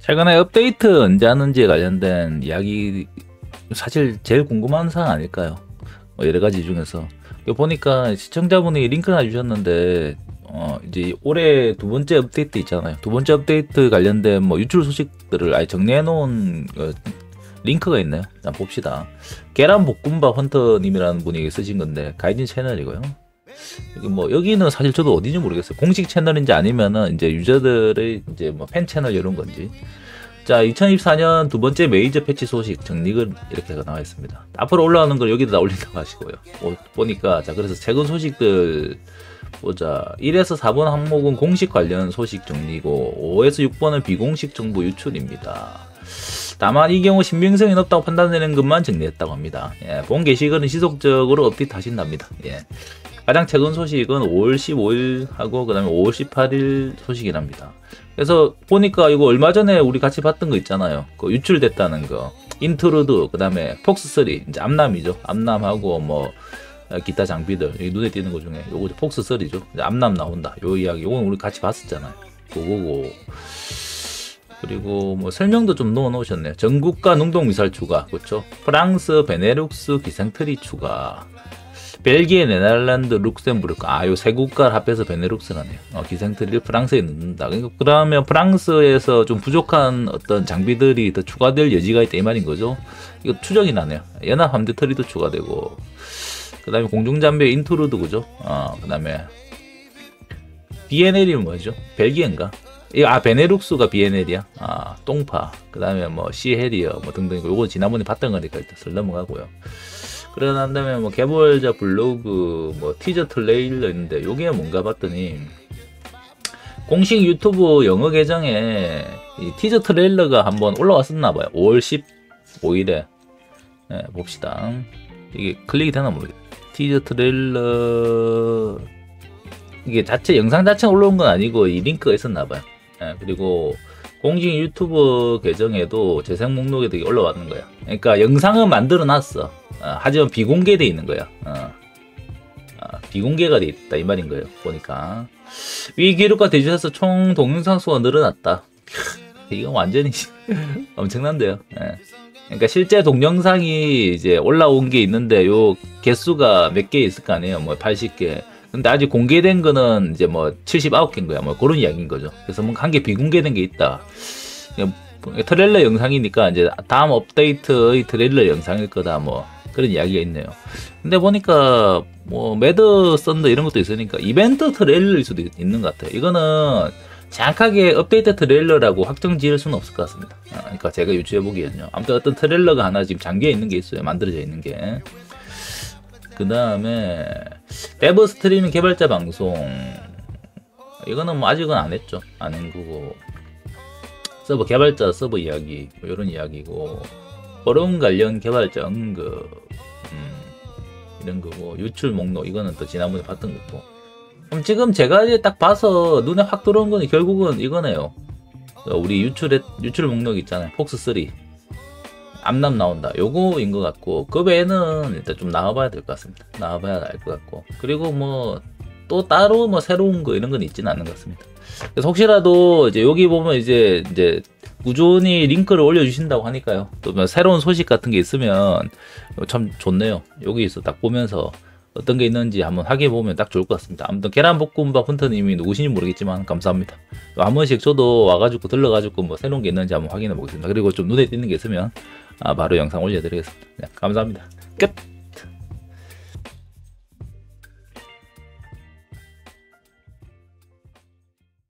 최근에 업데이트 언제 하는지에 관련된 이야기 사실 제일 궁금한 사항 아닐까요? 여러 가지 중에서 보니까 시청자분이 링크를 주셨는데 이제 올해 두 번째 업데이트 있잖아요. 두 번째 업데이트 관련된 뭐 유출 소식들을 아예 정리해 놓은 링크가 있네요. 자, 봅시다. 계란볶음밥 헌터님이라는 분이 쓰신 건데 가이드 채널이고요. 여기 뭐 여기는 사실 저도 어딘지 모르겠어요. 공식 채널인지 아니면은 이제 유저들의 이제 뭐 팬 채널 이런 건지. 자, 2024년 두 번째 메이저 패치 소식 정리글 이렇게 나와 있습니다. 앞으로 올라오는 걸 여기다 올린다고 하시고요. 보니까 자, 그래서 최근 소식들 보자. 1에서 4번 항목은 공식 관련 소식 정리고 5에서 6번은 비공식 정보 유출입니다. 다만 이 경우 신빙성이 높다고 판단되는 것만 정리했다고 합니다. 예, 본 게시글은 지속적으로 업데이트 하신답니다. 예. 가장 최근 소식은 5월 15일 하고 그 다음에 5월 18일 소식이랍니다. 그래서 보니까 이거 얼마 전에 우리 같이 봤던 거 있잖아요. 그 유출됐다는 거. 인트루드, 그 다음에 폭스3, 이제 암남이죠. 암남하고 뭐 기타 장비들 눈에 띄는 것 중에 요거 폭스3죠. 암남 나온다. 요 이야기 요건 우리 같이 봤었잖아요. 그거고. 그리고 뭐 설명도 좀 넣어 놓으셨네요. 전국가 능동미사일 추가, 그렇죠? 프랑스, 베네룩스 기생트리 추가. 벨기에, 네덜란드, 룩셈부르크. 요 세 국가를 합해서 베네룩스라네요. 기생트리를 프랑스에 넣는다. 그러면 프랑스에서 좀 부족한 어떤 장비들이 더 추가될 여지가 있다 이 말인 거죠. 이거 추정이 나네요. 연합 함대 트리도 추가되고. 그 다음에 공중장비 인트루드, 그죠? 그 다음에 비에넬이 뭐죠? 벨기에인가? 베네룩스가 비에넬이야. 똥파. 그 다음에 뭐 시헤리어 뭐 등등. 요거 지난번에 봤던 거니까 일단 설 넘어가고요. 그러고 난 다음에 뭐 개발자 블로그 뭐 티저 트레일러 있는데 요게 뭔가 봤더니 공식 유튜브 영어 계정에 이 티저 트레일러가 한번 올라왔었나봐요. 5월 15일에 네, 봅시다. 이게 클릭이 되나 모르겠어요. 티저 트레일러 이게 자체 영상 자체가 올라온 건 아니고 이 링크가 있었나봐요. 네, 그리고 공식 유튜브 계정에도 재생 목록에 되게 올라왔는 거야. 그러니까 영상은 만들어 놨어. 하지만 비공개돼 있는 거야. 비공개가 돼 있다 이 말인 거예요. 보니까 위 기록과 대조해서 총 동영상 수가 늘어났다. 이건 완전히 엄청난데요. 예. 그러니까 실제 동영상이 이제 올라온 게 있는데 요 개수가 몇 개 있을 거 아니에요. 뭐 80개. 근데 아직 공개된 거는 이제 뭐 79개인 거야. 뭐 그런 이야기인 거죠. 그래서 뭔가 한 개 비공개된 게 있다. 트레일러 영상이니까 이제 다음 업데이트의 트레일러 영상일 거다. 뭐 그런 이야기가 있네요. 근데 보니까 뭐 매드 썬더 이런 것도 있으니까 이벤트 트레일러일 수도 있는 것 같아요. 이거는 정확하게 업데이트 트레일러라고 확정 지을 수는 없을 것 같습니다. 그러니까 제가 유추해 보기에는요. 아무튼 어떤 트레일러가 하나 지금 잠겨 있는 게 있어요. 만들어져 있는 게. 그 다음에 데브 스트리밍 개발자 방송 이거는 뭐 아직은 안 했죠. 안 한 거고 서버 개발자 서버 이야기 뭐 이런 이야기고 포럼 관련 개발자 언급 이런 거고 유출 목록 이거는 또 지난번에 봤던 거고. 그럼 지금 제가 이제 딱 봐서 눈에 확 들어온 거는 결국은 이거네요. 우리 유출 목록 있잖아요. 폭스3 암남 나온다. 요거인 것 같고 그 외에는 일단 좀 나와봐야 될 것 같습니다. 나와봐야 알 것 같고 그리고 뭐 또 따로 뭐 새로운 거 이런 건 있지는 않는 것 같습니다. 그래서 혹시라도 이제 여기 보면 이제 꾸준히 링크를 올려주신다고 하니까요. 또 뭐 새로운 소식 같은 게 있으면 참 좋네요. 여기서 딱 보면서 어떤 게 있는지 한번 확인해 보면 딱 좋을 것 같습니다. 아무튼 계란볶음밥 헌터님이 누구신지 모르겠지만 감사합니다. 한 번씩 저도 와가지고 들러가지고 뭐 새로운 게 있는지 한번 확인해 보겠습니다. 그리고 좀 눈에 띄는 게 있으면 바로 영상 올려드리겠습니다. 네, 감사합니다. 끝.